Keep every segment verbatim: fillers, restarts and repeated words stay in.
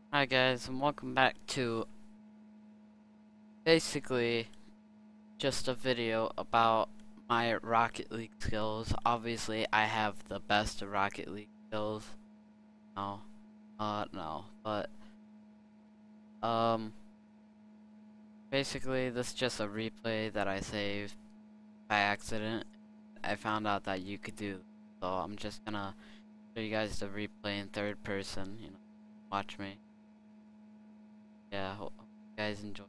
Hi guys, and welcome back to basically just a video about my Rocket League skills. Obviously, I have the best Rocket League skills. No, uh, no, but um, basically, this is just a replay that I saved by accident. I found out that you could do, so I'm just gonna show you guys the replay in third person. You know, watch me. Yeah, hope hope you guys enjoy.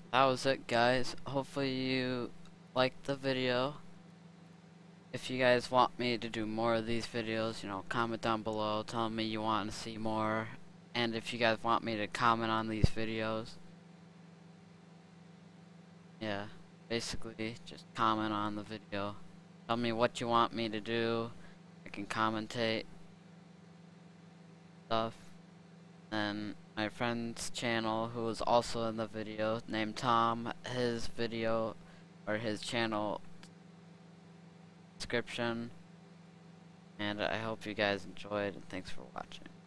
that was it, guys. Hopefully you liked the video. If you guys want me to do more of these videos, you know, comment down below telling me you want to see more. And if you guys want me to comment on these videos, yeah, basically just comment on the video. Tell me what you want me to do. I can commentate stuff. And my friend's channel, who was also in the video, named Tom, his video or his channel description. And I hope you guys enjoyed, and thanks for watching.